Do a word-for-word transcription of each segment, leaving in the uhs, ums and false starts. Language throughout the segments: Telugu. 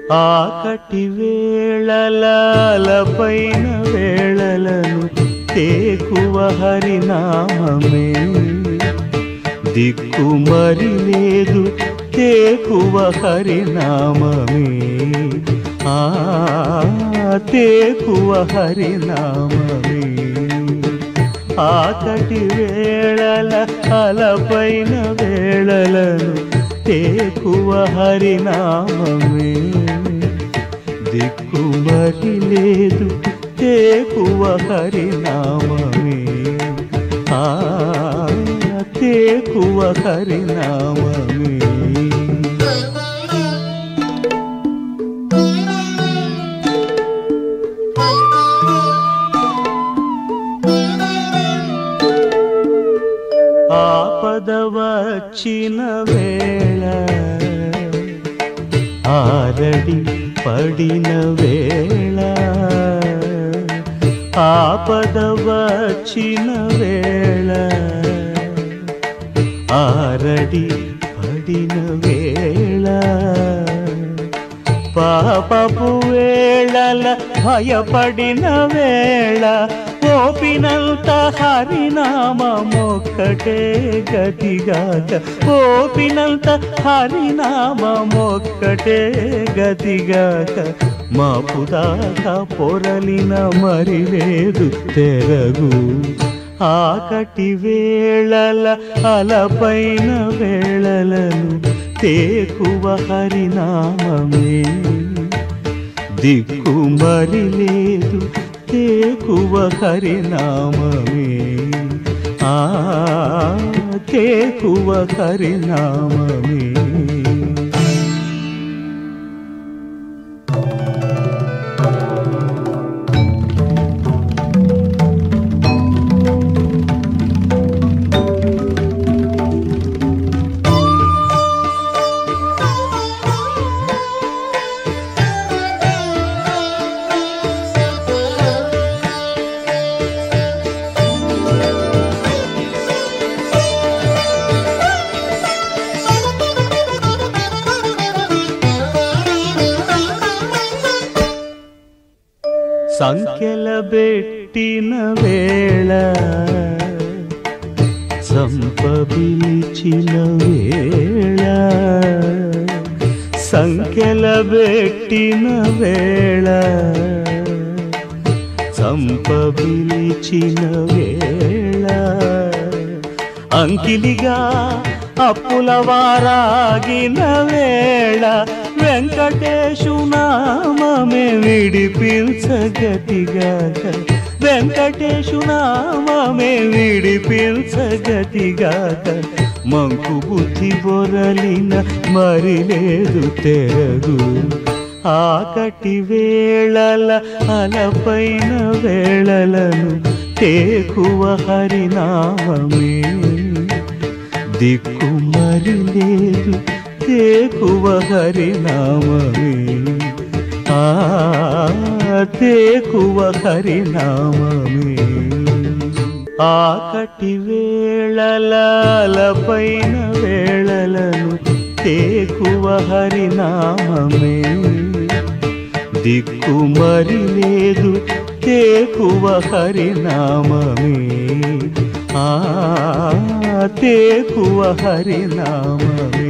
ఆకటి వేళలపైన వేళలను తేకువ హరినామమే దిక్కు మరి లేదు తేకువ హరినామమే ఆ తేకువ హరినామమే ఆకటి వేళల అలపైన వేళలను తేకువ హరినామమే దిక్కు మరి లేదు తేకువ హరినామమే ఆ తేకువ హరినామమే ఆపద వచ్చిన వేళ ఆరడి పడిన వేళ ఆపద వచ్చిన వేళ ఆరడి పడిన వేళ పాపపు వేళల భయపడిన వేళ ఓపినంత హరినామమొక్కటే గతిగాక ఓపినంత హరినామమొక్కటే గతిగాక మాపుదాకా పొరలిన మరి లేదు తెరగు ఆకటి వేళల అలపైన వేళలను తేకువ హరినామమే దిక్కు మరి లేదు తేకువ హరినామమే ఆ తేకువ హరినామమే సంఖ్యల బెట్టిన వేళ సంపబిలిచిన వేళ సంఖ్యల బెట్టిన వేళ సంపబిలిచిన వేళ అంకిలిగా అప్పుల వారాగిన వేళ వెంకటేశు నామమే విడిపించగతిగాక వెంకటేశు నామమే విడిపించగతిగాక మంకు బుద్ధి బొరలిన మరి లేదు తెరగు ఆకటి వేళల అలపైన వేళలను తేకువ హరినామమే దిక్కు మరి లేదు తేకువ హరినామమే ఆ తేకువ హరినామమే ఆకటి వేళలపైన వేళలను తేకువ హరినామమే దిక్కు మరి లేదు తేకువ హరినామమే ఆ తేకువ హరినామమే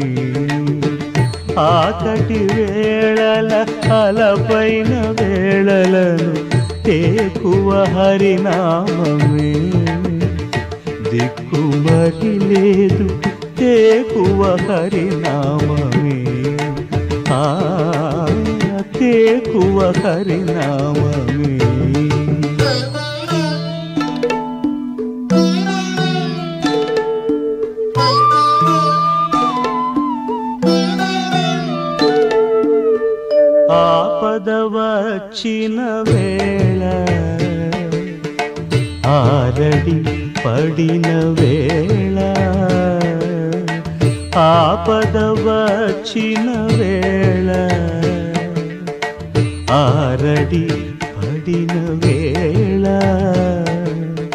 ఆకటి వేళల అలపైన వేళలను తేకువ హరినామమే దిక్కు మరి లేదు తేకువ హరినామమే ఆ తేకువ హరినామమే ఆపద వచ్చిన వేళ ఆరడి పడిన వేళ ఆపద వచ్చిన వేళ ఆరడి పడిన వేళ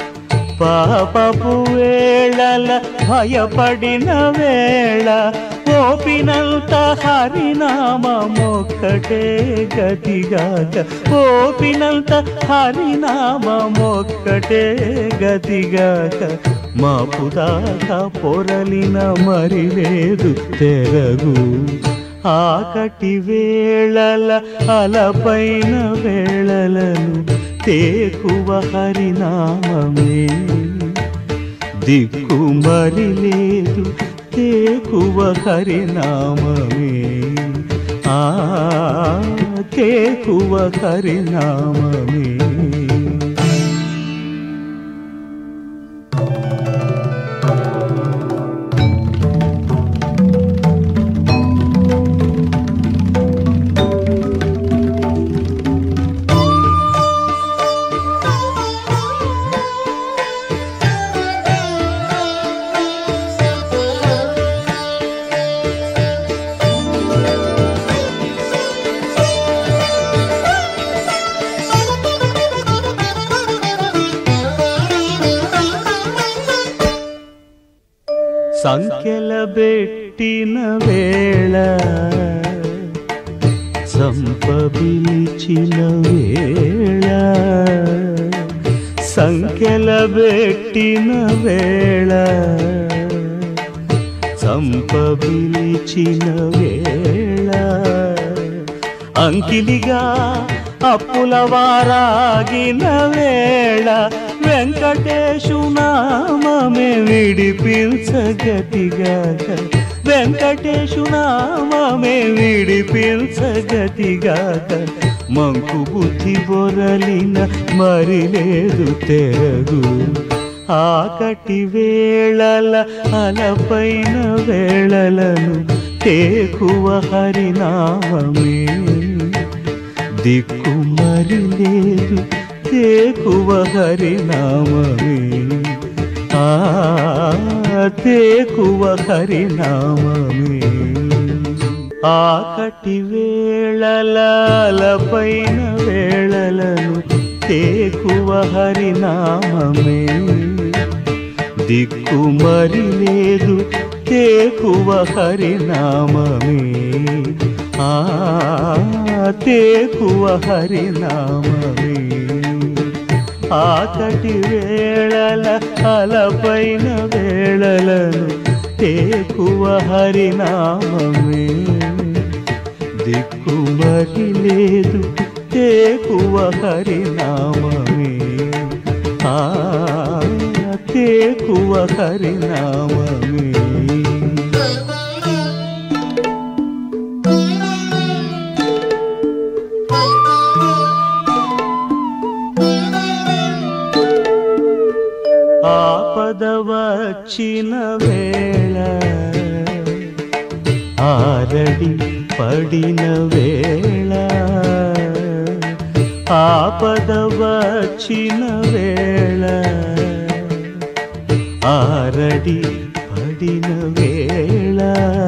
పాపపు వేళల భయపడిన వేళ ఓపినంత హరినామమొక్కటే గతిగాక ఓపినంత హరినామమొక్కటే గతిగాక మాపుదాకా పొరలిన మరి లేదు తెరగు ఆకటి వేళల అలపైన వేళలను తేకువ హరినామమే దిక్కు మరి లేదు తేకువ హరినామమే ఆ తేకువ హరినామమే సంఖ్యల బెట్టిన వేళ సంపబిలిచిన వేళ సంఖ్యల బెట్టిన వేళ సంపబిలిచిన వేళ అంకిలిగా అప్పుల వారాగిన వేళ వెంకటేశు నామమే విడిపించగతిగాక వెంకటేశు నామమే విడిపించగతిగాక మంకు బుద్ధి బొరలిన మరి లేదు తెరగు ఆకటి వేళల అలపైన వేళలను తేకువ హరినామమే దిక్కు మరి లేదు తేకువ హరినామమే ఆ తేకువ హరినామమే ఆకటి వేళలపైన వేళలను తేకువ హరినామమే దిక్కు మరి లేదు తేకువ హరినామమే ఆ తేకువ హరినామమే ఆకటి వేళల అలపైన వేళలను తేకువ హరినామమే దిక్కు మరి లేదు తేకువ హరినామమే ఆ తేకువ హరినామమే ఆపద వచ్చిన వేళ ఆరడి పడిన వేళ ఆపద వచ్చిన వేళ ఆరడి పడిన వేళ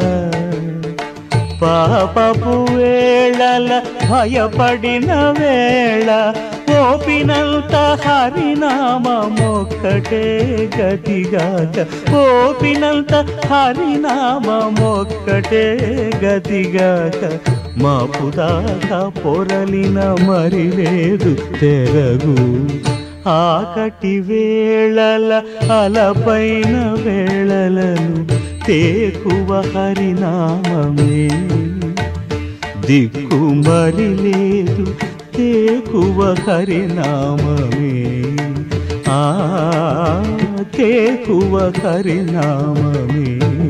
పాపపు వేళల భయపడిన వేళ ఓపినంత హరినామమొక్కటే గతిగాక ఓపినంత హరినామమొక్కటే గతిగాక మాపుదాకా పొరలిన మరి లేదు తెరగు ఆకటి వేళల అలపైన వేళలను తేకువ హరినామమే దిక్కు మరి లేదు తేకువ హరినామమే ఆ తేకువ హరినామమే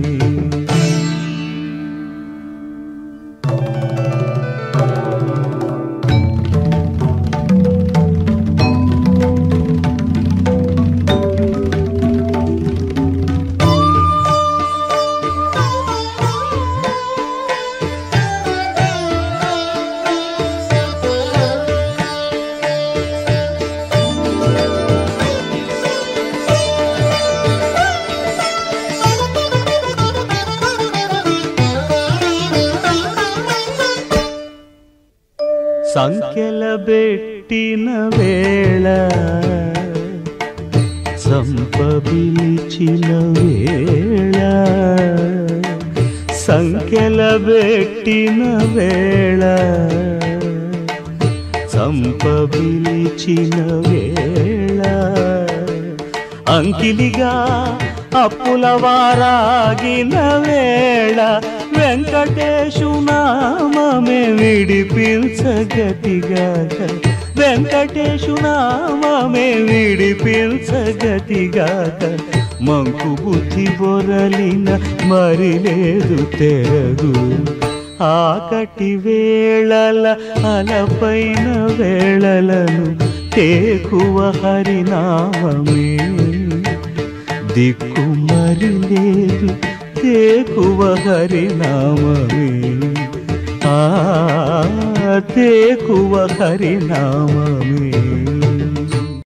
సంఖ్యల బెట్టిన వేళ సంపబిలిచిన వేళ సంఖ్యల బెట్టిన వేళ సంప పిలిచిన వేళ అంకిలిగా అప్పుల వారాగిన వేళ వెంకటేశు నామమే విడిపించగతిగాక వెంకటేశు నామమే విడిపించగతిగాక మంకు బుద్ధి బొరలిన మరి లేదు తెరగు ఆకటి వేళల అలపైన వేళలను తేకువ హరినామమే దిక్కు మరి లేదు తేకువ హరినామమే ఆ తేకువ హరినామమే